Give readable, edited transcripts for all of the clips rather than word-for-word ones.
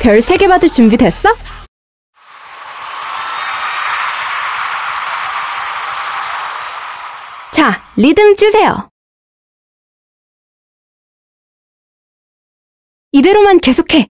별 3개 받을 준비 됐어? 자, 리듬 주세요. 이대로만 계속해.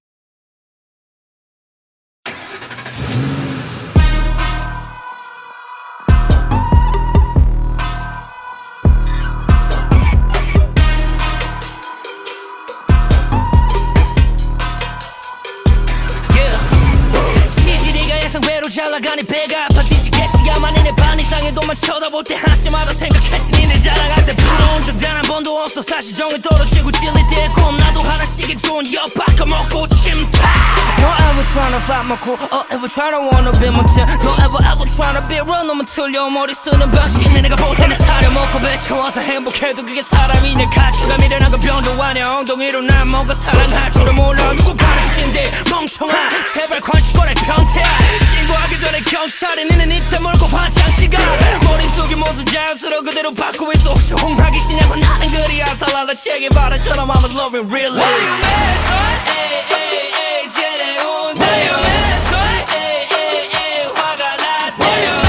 잘 나가니 배가 아파 뒤지겠지야만 이내 반 이상에도만 쳐다볼 때 한심하다 생각했지 니네 자랑할 때 부러운 적 단 한 번도 없어 사실 정이 떨어지고 찔릴 때 겁나도 하나씩은 좋은 엿 바꿔먹고 침타 Don't ever tryna fight my cool Or ever tryna wanna be my team Don't ever tryna be real 놈은 틀려 머리 쓰는 방식 내가 볼 때는 사려먹고 뱉어와서 행복해도 그게 사람이냐 가치가 미련한 건 병도 아냐 엉덩이로 난 뭔가 사랑할 줄을 몰라 누구 가르친데 멍청아 제발 관심거래 변태야 신고하기 전에 경찰이 니는 이때 몰고 화장실가 머릿속이 모습 자연스러워 그대로 받고 있어 혹시 홍학이시냐고 나는 그리 아살라다 책에 바라처럼 I'm a loving realist 쟤네 운다 화가 났대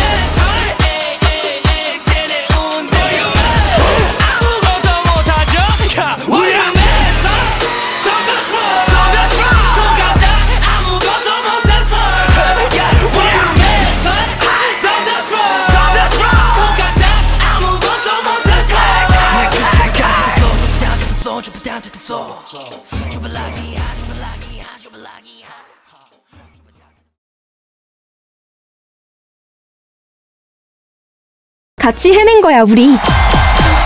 쟤네 운다 아무것도 못하죠 위험해서 속아다 아무것도 못해서 위험해서 속아다 아무것도 못해서 Drop it down to the floor 주발락이야 주발락이야 주발락이야 같이 해낸 거야, 우리.